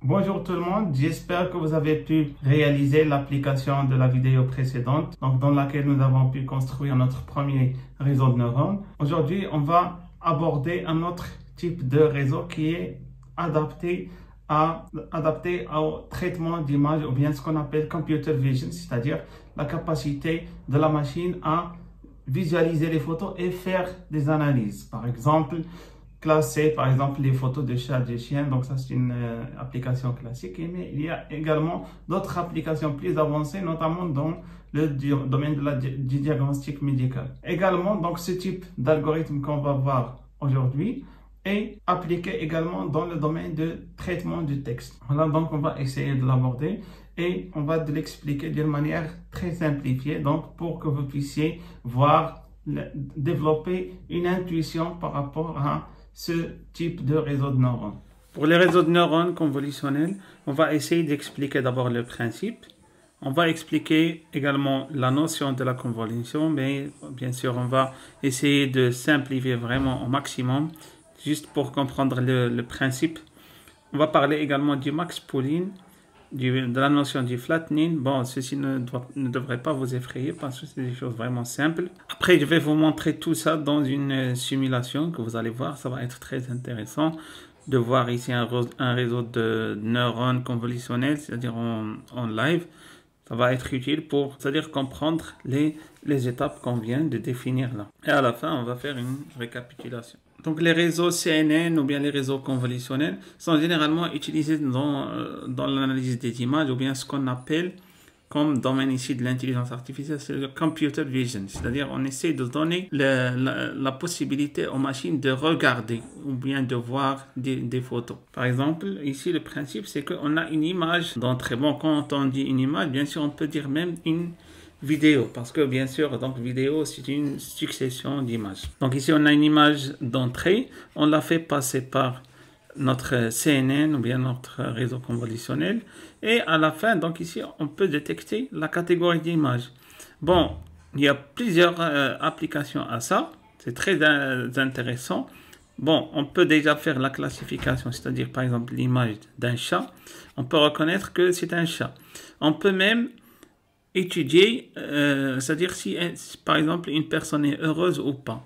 Bonjour tout le monde, j'espère que vous avez pu réaliser l'application de la vidéo précédente, donc dans laquelle nous avons pu construire notre premier réseau de neurones. Aujourd'hui, on va aborder un autre type de réseau qui est adapté au traitement d'image ou bien ce qu'on appelle computer vision, c'est-à-dire la capacité de la machine à visualiser les photos et faire des analyses. Par exemple, classer par exemple les photos de chats, de chiens, donc ça c'est une application classique, mais il y a également d'autres applications plus avancées, notamment dans le domaine du diagnostic médical. Également, donc ce type d'algorithme qu'on va voir aujourd'hui est appliqué également dans le domaine de traitement du texte. Voilà, donc on va essayer de l'aborder et on va l'expliquer d'une manière très simplifiée, donc pour que vous puissiez voir, développer une intuition par rapport à ce type de réseau de neurones. Pour les réseaux de neurones convolutionnels, on va essayer d'expliquer d'abord le principe. On va expliquer également la notion de la convolution, mais bien sûr, on va essayer de simplifier vraiment au maximum, juste pour comprendre le principe. On va parler également du max pooling, de la notion du flattening. Bon, ceci ne devrait pas vous effrayer parce que c'est des choses vraiment simples. Après, je vais vous montrer tout ça dans une simulation que vous allez voir. Ça va être très intéressant de voir ici un réseau de neurones convolutionnels, c'est-à-dire en live. Ça va être utile pour, c'est-à-dire comprendre les étapes qu'on vient de définir là. Et à la fin, on va faire une récapitulation. Donc les réseaux CNN ou bien les réseaux convolutionnels sont généralement utilisés dans l'analyse des images ou bien ce qu'on appelle comme domaine ici de l'intelligence artificielle, c'est le computer vision. C'est-à-dire on essaie de donner la possibilité aux machines de regarder ou bien de voir des photos. Par exemple, ici le principe c'est qu'on a une image d'entrée. Bon, quand on dit une image, bien sûr on peut dire même une vidéo, parce que bien sûr, donc vidéo, c'est une succession d'images. Donc ici, on a une image d'entrée, on l'a fait passer par notre CNN ou bien notre réseau convolutionnel, et à la fin, donc ici, on peut détecter la catégorie d'image. Bon, il y a plusieurs applications à ça, c'est très intéressant. Bon, on peut déjà faire la classification, c'est-à-dire par exemple l'image d'un chat, on peut reconnaître que c'est un chat. On peut même étudier, c'est-à-dire si par exemple une personne est heureuse ou pas.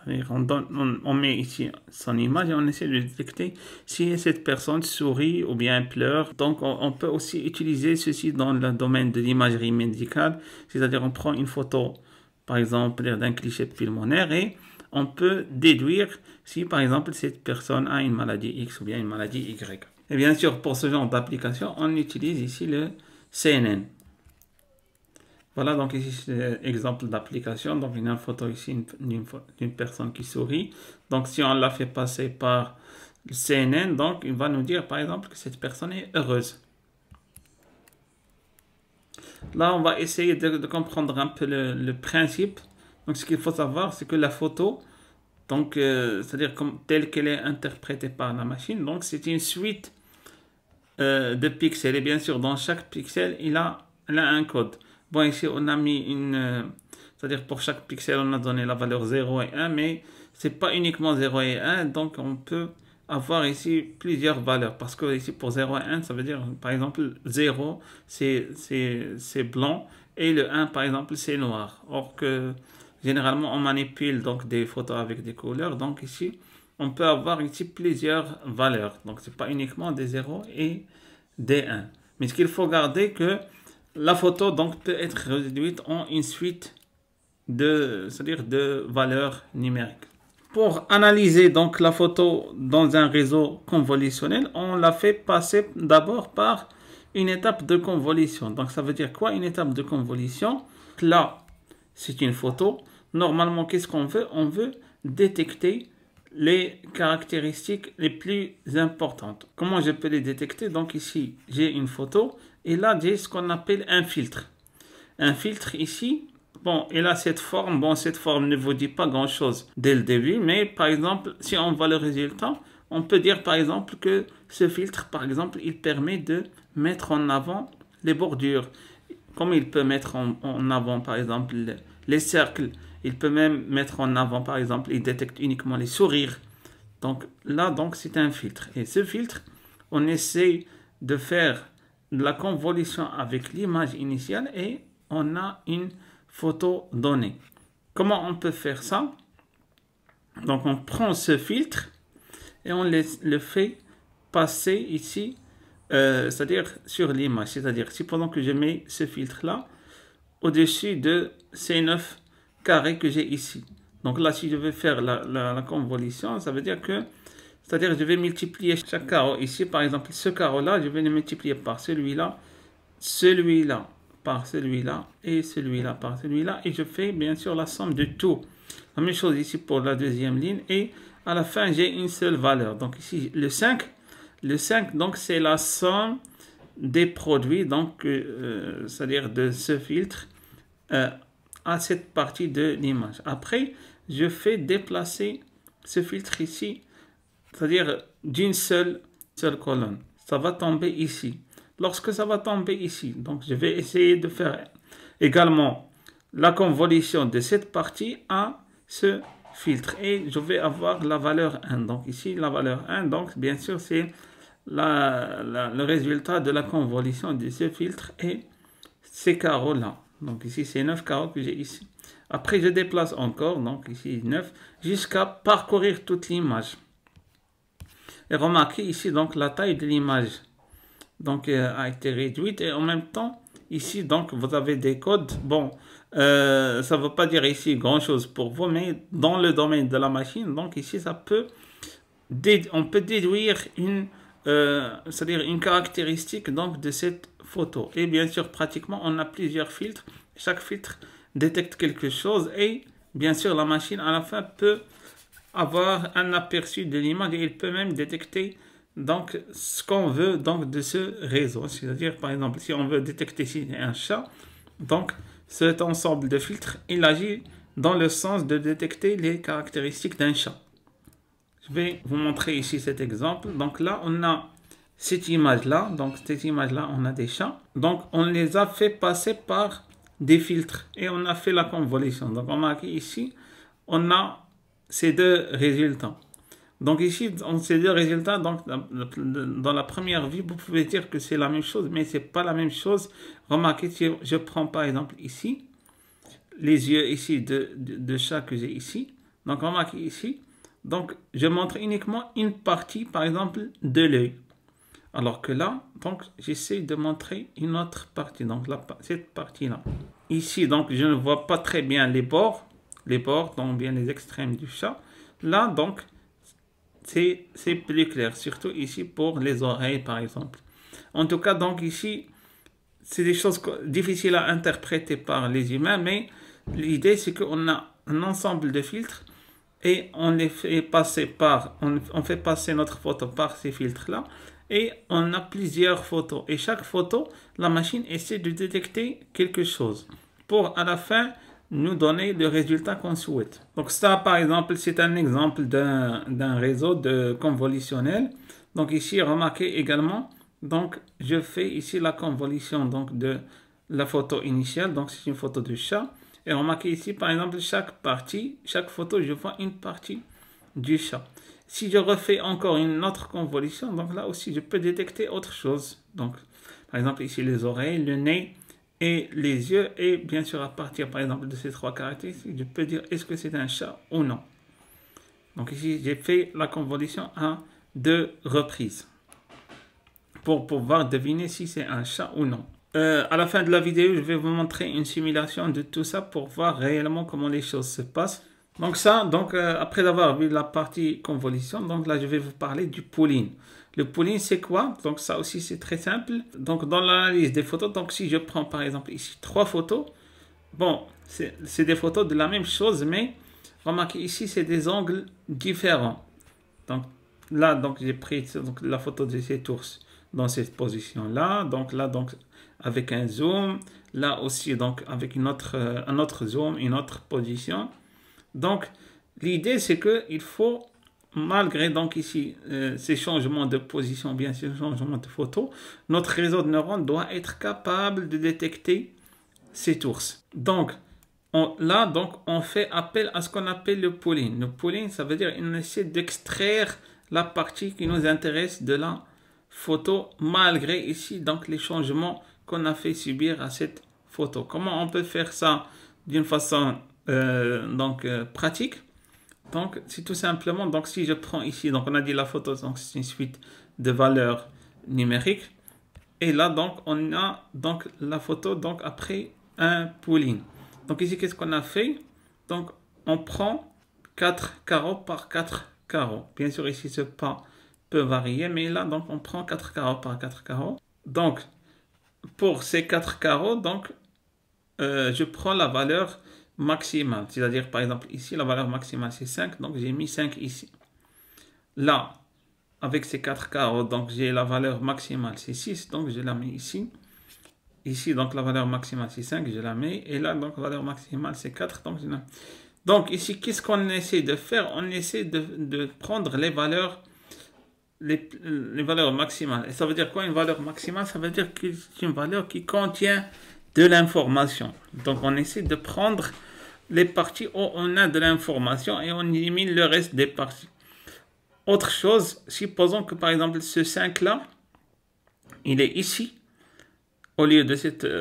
On met ici son image et on essaie de détecter si cette personne sourit ou bien pleure. Donc on peut aussi utiliser ceci dans le domaine de l'imagerie médicale, c'est-à-dire on prend une photo par exemple d'un cliché pulmonaire et on peut déduire si par exemple cette personne a une maladie X ou bien une maladie Y. Et bien sûr pour ce genre d'application on utilise ici le CNN. Voilà, donc ici c'est l'exemple d'application. Donc une photo ici d'une personne qui sourit. Donc si on l'a fait passer par le CNN, donc il va nous dire par exemple que cette personne est heureuse. Là, on va essayer de comprendre un peu le principe. Donc ce qu'il faut savoir, c'est que la photo, donc c'est-à-dire telle qu'elle est interprétée par la machine, donc c'est une suite de pixels. Et bien sûr, dans chaque pixel, il a un code. Bon, ici, on a mis c'est-à-dire pour chaque pixel, on a donné la valeur 0 et 1, mais c'est pas uniquement 0 et 1, donc on peut avoir ici plusieurs valeurs, parce que ici, pour 0 et 1, ça veut dire, par exemple, 0, c'est blanc, et le 1, par exemple, c'est noir. Or que, généralement, on manipule donc des photos avec des couleurs, donc ici, on peut avoir ici plusieurs valeurs. Donc, c'est pas uniquement des 0 et des 1. Mais ce qu'il faut garder que la photo donc peut être réduite en une suite c'est-à-dire de valeurs numériques. Pour analyser donc la photo dans un réseau convolutionnel, on la fait passer d'abord par une étape de convolution. Donc ça veut dire quoi une étape de convolution? Là, c'est une photo. Normalement, qu'est-ce qu'on veut? On veut détecter les caractéristiques les plus importantes. Comment je peux les détecter? Donc ici, j'ai une photo et là, j'ai ce qu'on appelle un filtre. Un filtre ici, bon, il a cette forme. Bon, cette forme ne vous dit pas grand-chose dès le début, mais par exemple, si on voit le résultat, on peut dire par exemple que ce filtre, par exemple, il permet de mettre en avant les bordures. Comme il peut mettre en avant, par exemple, les cercles. Il peut même mettre en avant, par exemple, il détecte uniquement les sourires. Donc là, c'est un filtre. Et ce filtre, on essaie de faire la convolution avec l'image initiale et on a une photo donnée. Comment on peut faire ça? Donc on prend ce filtre et on le fait passer ici, c'est-à-dire sur l'image. C'est-à-dire si pendant que je mets ce filtre-là au-dessus de ces 9 carrés que j'ai ici. Donc là, si je veux faire la convolution, ça veut dire que, c'est-à-dire je vais multiplier chaque carreau ici. Par exemple, ce carreau-là, je vais le multiplier par celui-là, celui-là par celui-là et celui-là par celui-là. Et je fais bien sûr la somme de tout. La même chose ici pour la deuxième ligne. Et à la fin, j'ai une seule valeur. Donc ici, le 5, donc c'est la somme des produits, donc c'est-à-dire de ce filtre à cette partie de l'image. Après, je fais déplacer ce filtre ici, c'est-à-dire d'une seule colonne. Ça va tomber ici. Lorsque ça va tomber ici, donc je vais essayer de faire également la convolution de cette partie à ce filtre et je vais avoir la valeur 1. Donc ici, la valeur 1, donc bien sûr, c'est le résultat de la convolution de ce filtre et ces carreaux-là. Donc ici, c'est 9 carreaux que j'ai ici. Après, je déplace encore, donc ici 9, jusqu'à parcourir toute l'image. Et remarquez ici, donc la taille de l'image donc a été réduite et en même temps, ici, donc vous avez des codes. Bon, ça ne veut pas dire ici grand-chose pour vous, mais dans le domaine de la machine, donc ici, on peut déduire c'est-à-dire une caractéristique donc de cette photo. Et bien sûr, pratiquement, on a plusieurs filtres. Chaque filtre détecte quelque chose et bien sûr, la machine à la fin peut avoir un aperçu de l'image et il peut même détecter donc ce qu'on veut donc de ce réseau. C'est-à-dire, par exemple, si on veut détecter si un chat, donc cet ensemble de filtres, il agit dans le sens de détecter les caractéristiques d'un chat. Je vais vous montrer ici cet exemple. Donc là, on a cette image-là. Donc cette image-là, on a des chats. Donc on les a fait passer par des filtres et on a fait la convolution. Donc on marque ici, on a ces deux résultats. Donc ici, dans ces deux résultats, donc dans la première vue, vous pouvez dire que c'est la même chose, mais c'est pas la même chose. Remarquez, si je prends par exemple ici, les yeux ici de chat que j'ai ici. Donc remarquez ici. Donc, je montre uniquement une partie, par exemple, de l'œil. Alors que là, donc, j'essaie de montrer une autre partie. Donc, cette partie-là. Ici, donc, je ne vois pas très bien les bords, donc bien les extrêmes du chat. Là, donc, c'est plus clair, surtout ici pour les oreilles, par exemple. En tout cas, donc, ici, c'est des choses difficiles à interpréter par les humains, mais l'idée, c'est qu'on a un ensemble de filtres et on les fait passer on fait passer notre photo par ces filtres-là et on a plusieurs photos. Et chaque photo, la machine essaie de détecter quelque chose pour à la fin nous donner le résultat qu'on souhaite. Donc ça, par exemple, c'est un exemple d'un réseau de convolutionnel. Donc ici, remarquez également, donc je fais ici la convolution donc de la photo initiale. Donc c'est une photo de chat. Et remarquez ici, par exemple, chaque photo, je vois une partie du chat. Si je refais encore une autre convolution, donc là aussi, je peux détecter autre chose. Donc, par exemple, ici, les oreilles, le nez et les yeux. Et bien sûr, à partir, par exemple, de ces trois caractéristiques, je peux dire est-ce que c'est un chat ou non. Donc ici, j'ai fait la convolution à 2 reprises pour pouvoir deviner si c'est un chat ou non. À la fin de la vidéo, je vais vous montrer une simulation de tout ça pour voir réellement comment les choses se passent. Donc ça, après avoir vu la partie convolution, donc là je vais vous parler du pooling. Le pooling c'est quoi? Donc ça aussi c'est très simple. Donc dans l'analyse des photos, donc si je prends par exemple ici 3 photos, bon c'est des photos de la même chose, mais remarquez ici c'est des angles différents. Donc là donc j'ai pris la photo de cet ours dans cette position là, donc là donc avec un zoom, là aussi donc avec un autre zoom, une autre position. Donc l'idée c'est que il faut, malgré donc ici ces changements de position, bien sûr changements de photo, notre réseau de neurones doit être capable de détecter cet ours. Donc on fait appel à ce qu'on appelle le pooling. Le pooling, ça veut dire qu'on essaie d'extraire la partie qui nous intéresse de la photo malgré ici donc les changements qu'on a fait subir à cette photo. Comment on peut faire ça d'une façon pratique? Donc c'est tout simplement, donc si je prends ici, donc on a dit la photo, donc c'est une suite de valeurs numériques, et là donc on a donc la photo donc après un pooling. Donc ici qu'est-ce qu'on a fait? Donc on prend 4 carreaux par 4 carreaux. Bien sûr ici ce pas peut varier, mais là donc on prend 4 carreaux par 4 carreaux. Donc pour ces 4 carreaux, donc je prends la valeur maximale, c'est-à-dire par exemple ici la valeur maximale c'est 5, donc j'ai mis 5 ici. Là avec ces 4 carreaux, donc j'ai la valeur maximale c'est 6, donc je la mets ici. Ici donc la valeur maximale c'est 5, je la mets, et là donc la valeur maximale c'est 4, donc je la mets. Donc ici qu'est-ce qu'on essaie de faire? On essaie de prendre les valeurs maximales. Et ça veut dire quoi une valeur maximale? Ça veut dire que c'est une valeur qui contient de l'information. Donc on essaie de prendre les parties où on a de l'information et on élimine le reste des parties. Autre chose, supposons que par exemple ce 5 là, il est ici, au lieu de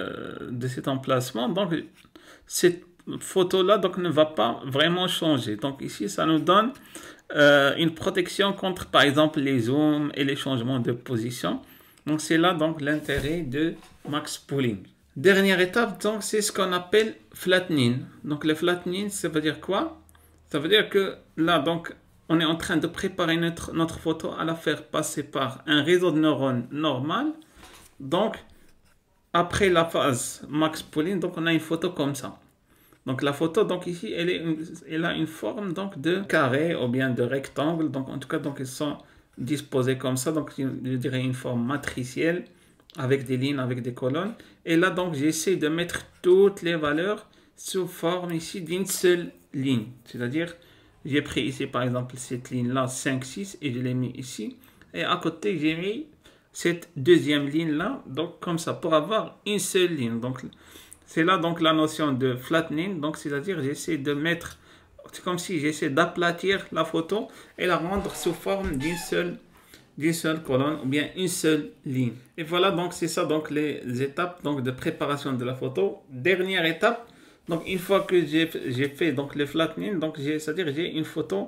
cet emplacement, donc cette photo là donc ne va pas vraiment changer. Donc ici ça nous donne une protection contre par exemple les zooms et les changements de position. Donc c'est là donc l'intérêt de max pooling. Dernière étape, donc c'est ce qu'on appelle flattening. Donc le flattening, ça veut dire quoi? Ça veut dire que là donc on est en train de préparer notre photo à la faire passer par un réseau de neurones normal. Donc après la phase max pooling, donc on a une photo comme ça. Donc la photo, donc ici, elle a une forme donc de carré ou bien de rectangle. Donc en tout cas, donc elles sont disposées comme ça. Donc je dirais une forme matricielle avec des lignes, avec des colonnes. Et là, donc j'essaie de mettre toutes les valeurs sous forme ici d'une seule ligne. C'est-à-dire, j'ai pris ici par exemple cette ligne-là, 5, 6, et je l'ai mis ici. Et à côté, j'ai mis cette deuxième ligne-là, donc comme ça, pour avoir une seule ligne. Donc c'est là donc la notion de flattening, donc c'est-à-dire j'essaie de mettre, c'est comme si j'essaie d'aplatir la photo et la rendre sous forme d'une seule colonne ou bien une seule ligne. Et voilà, donc c'est ça donc les étapes donc de préparation de la photo. Dernière étape, donc une fois que j'ai fait donc le flattening, donc c'est-à-dire j'ai une photo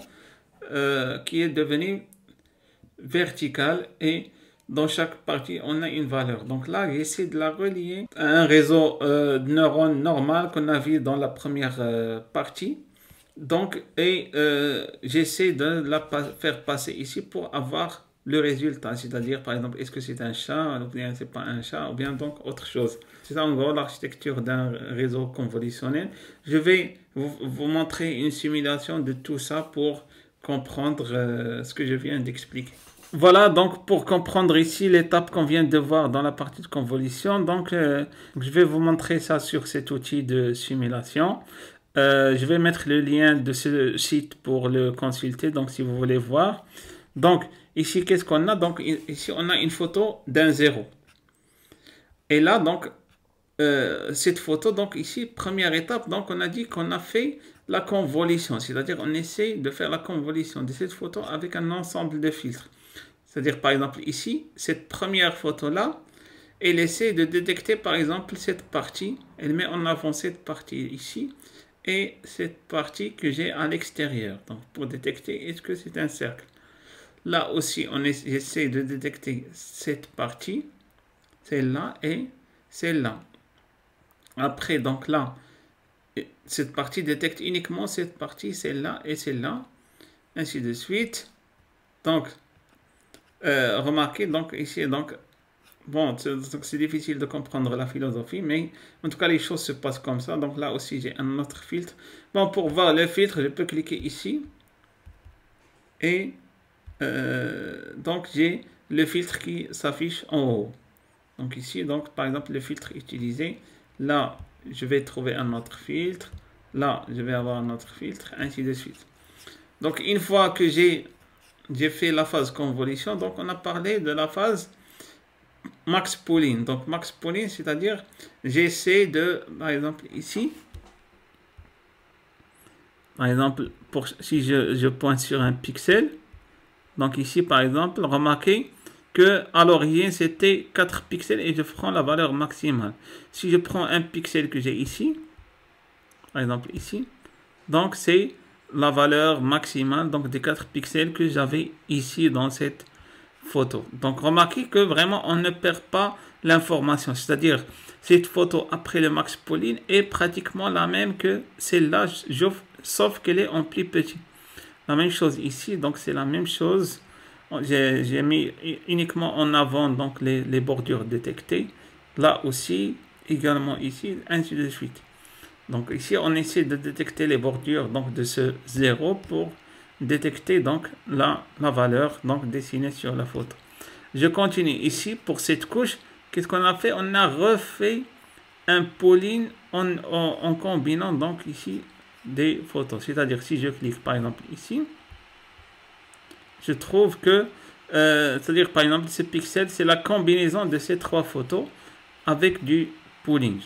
qui est devenue verticale et dans chaque partie, on a une valeur. Donc là, j'essaie de la relier à un réseau de neurones normal qu'on a vu dans la première partie. Donc, j'essaie de la faire passer ici pour avoir le résultat. C'est-à-dire, par exemple, est-ce que c'est un chat, ou bien c'est pas un chat, ou bien donc autre chose. C'est ça en gros l'architecture d'un réseau convolutionnel. Je vais vous montrer une simulation de tout ça pour comprendre ce que je viens d'expliquer. Voilà, donc pour comprendre ici l'étape qu'on vient de voir dans la partie de convolution, donc je vais vous montrer ça sur cet outil de simulation. Je vais mettre le lien de ce site pour le consulter, donc si vous voulez voir. Donc ici, qu'est-ce qu'on a? Donc ici, on a une photo d'un 0. Et là, donc, cette photo, donc ici, première étape, donc on a dit qu'on a fait la convolution, c'est-à-dire on essaie de faire la convolution de cette photo avec un ensemble de filtres. C'est-à-dire, par exemple, ici, cette première photo-là, elle essaie de détecter, par exemple, cette partie. Elle met en avant cette partie ici et cette partie que j'ai à l'extérieur. Donc, pour détecter, est-ce que c'est un cercle? Là aussi, essaie de détecter cette partie, celle-là et celle-là. Après, donc là, cette partie détecte uniquement cette partie, celle-là et celle-là, ainsi de suite. Donc, remarquez donc ici, donc bon, c'est difficile de comprendre la philosophie, mais en tout cas les choses se passent comme ça. Donc là aussi j'ai un autre filtre. Bon, pour voir le filtre, je peux cliquer ici et donc j'ai le filtre qui s'affiche en haut. Donc ici, donc par exemple le filtre utilisé, là je vais trouver un autre filtre, là je vais avoir un autre filtre, ainsi de suite. Donc une fois que j'ai fait la phase convolution, donc on a parlé de la phase max pooling. Donc max pooling, c'est-à-dire j'essaie de, par exemple ici, par exemple si je pointe sur un pixel, donc ici par exemple, remarquez que à l'origine c'était 4 pixels et je prends la valeur maximale. Si je prends un pixel que j'ai ici, par exemple ici, donc c'est la valeur maximale donc des 4 pixels que j'avais ici dans cette photo. Donc remarquez que vraiment on ne perd pas l'information, c'est-à-dire cette photo après le max Pauling est pratiquement la même que celle-là, sauf qu'elle est en plus petit. La même chose ici, donc c'est la même chose. J'ai mis uniquement en avant donc les bordures détectées. Là aussi, également ici, ainsi de suite. Donc ici, on essaie de détecter les bordures donc de ce 0 pour détecter donc la valeur donc dessinée sur la photo. Je continue ici pour cette couche. Qu'est-ce qu'on a fait? On a refait un Pauling en combinant donc ici des photos. C'est-à-dire si je clique par exemple ici, je trouve que, c'est-à-dire par exemple ce pixel, c'est la combinaison de ces 3 photos avec du Pauling.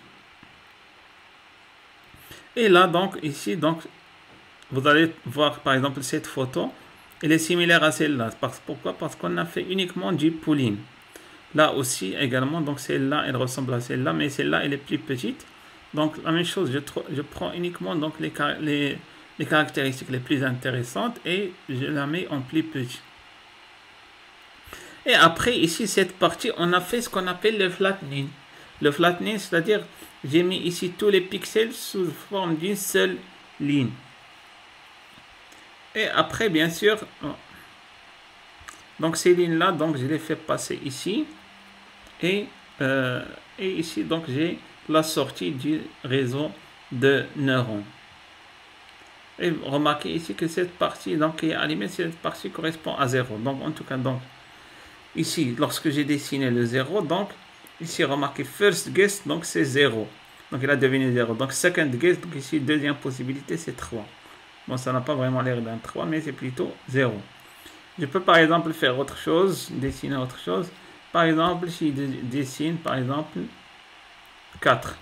Et là donc ici, donc vous allez voir par exemple cette photo, elle est similaire à celle-là. Pourquoi? Parce qu'on a fait uniquement du Pauling. Là aussi également, donc celle-là, elle ressemble à celle-là, mais celle-là, elle est plus petite. Donc la même chose, je prends uniquement donc les caractéristiques les plus intéressantes et je la mets en plus petit. Et après, ici, cette partie, on a fait ce qu'on appelle le flattening. Le flattening, c'est-à-dire, j'ai mis ici tous les pixels sous forme d'une seule ligne. Et après, bien sûr, donc ces lignes-là, donc je les fais passer ici. Et ici, donc j'ai la sortie du réseau de neurones. Et remarquez ici que cette partie donc, qui est allumée, cette partie correspond à 0. Donc en tout cas, donc ici, lorsque j'ai dessiné le 0, donc ici, remarquez first guess, donc c'est 0. Donc il a devenu 0. Donc second guess, donc ici, deuxième possibilité, c'est 3. Bon, ça n'a pas vraiment l'air d'un 3, mais c'est plutôt 0. Je peux par exemple faire autre chose, dessiner autre chose. Par exemple, si je dessine, par exemple, 4.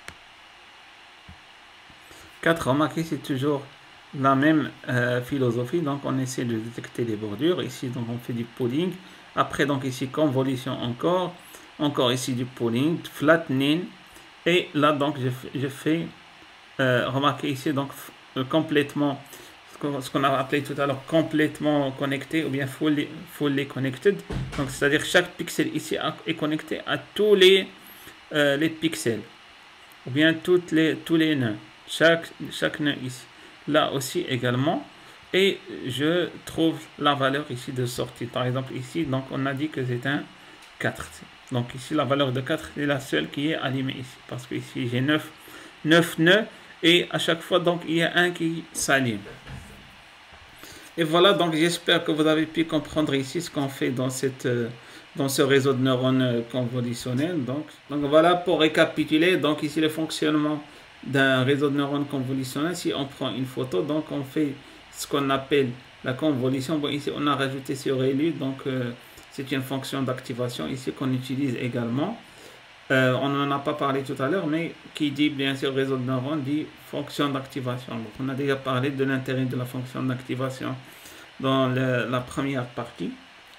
4, remarquez, c'est toujours la même philosophie. Donc, on essaie de détecter les bordures. Ici, donc, on fait du Pauling. Après, donc, ici, convolution encore. Encore ici, du Pauling, flattening. Et là, donc, je fais, remarquez ici, donc, complètement, ce qu'on a appelé tout à l'heure complètement connecté ou bien fully connected. Donc c'est-à-dire chaque pixel ici est connecté à tous les pixels ou bien tous les nœuds. Chaque nœud ici. Là aussi également. Et je trouve la valeur ici de sortie. Par exemple ici, donc on a dit que c'est un 4. Donc ici la valeur de 4 est la seule qui est allumée ici. Parce que ici j'ai 9 nœuds et à chaque fois donc il y a un qui s'allume. Et voilà, donc j'espère que vous avez pu comprendre ici ce qu'on fait dans ce réseau de neurones convolutionnels. Donc voilà pour récapituler, donc ici le fonctionnement d'un réseau de neurones convolutionnels. Si on prend une photo, donc on fait ce qu'on appelle la convolution. Bon, ici on a rajouté sur élu, donc c'est une fonction d'activation ici qu'on utilise également. On n'en a pas parlé tout à l'heure, mais qui dit bien sûr réseau de neurones dit fonction d'activation. Donc on a déjà parlé de l'intérêt de la fonction d'activation dans la première partie.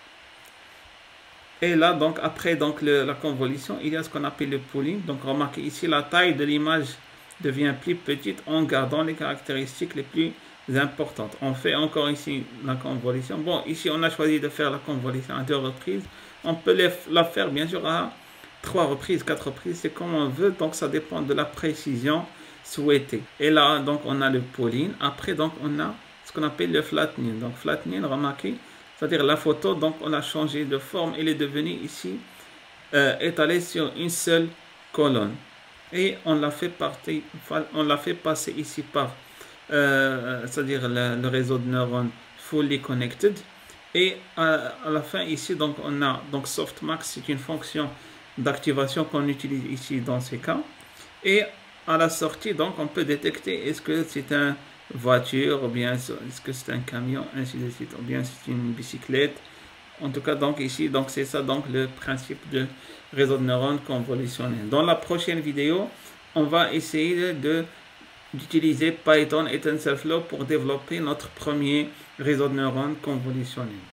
Et là, donc après donc la convolution, il y a ce qu'on appelle le pooling. Donc remarquez ici la taille de l'image devient plus petite en gardant les caractéristiques les plus importantes. On fait encore ici la convolution. Bon, ici on a choisi de faire la convolution à 2 reprises. On peut la faire bien sûr à 3 reprises, 4 reprises, c'est comme on veut, donc ça dépend de la précision souhaitée. Et là, donc on a le pooling. Après, donc on a ce qu'on appelle le flattening. Donc flattening, remarquez, c'est-à-dire la photo, donc on a changé de forme, elle est devenue ici étalée sur une seule colonne. Et on l'a fait passer ici par, c'est-à-dire le réseau de neurones fully connected. Et à la fin ici, donc on a donc softmax, c'est une fonction d'activation qu'on utilise ici dans ces cas. Et à la sortie, donc on peut détecter est-ce que c'est une voiture ou bien est-ce que c'est un camion, ainsi de suite, ou bien c'est une bicyclette. En tout cas, donc ici, donc c'est ça donc le principe de réseau de neurones convolutionnel. Dans la prochaine vidéo, on va essayer d'utiliser Python et TensorFlow pour développer notre premier réseau de neurones convolutionnel.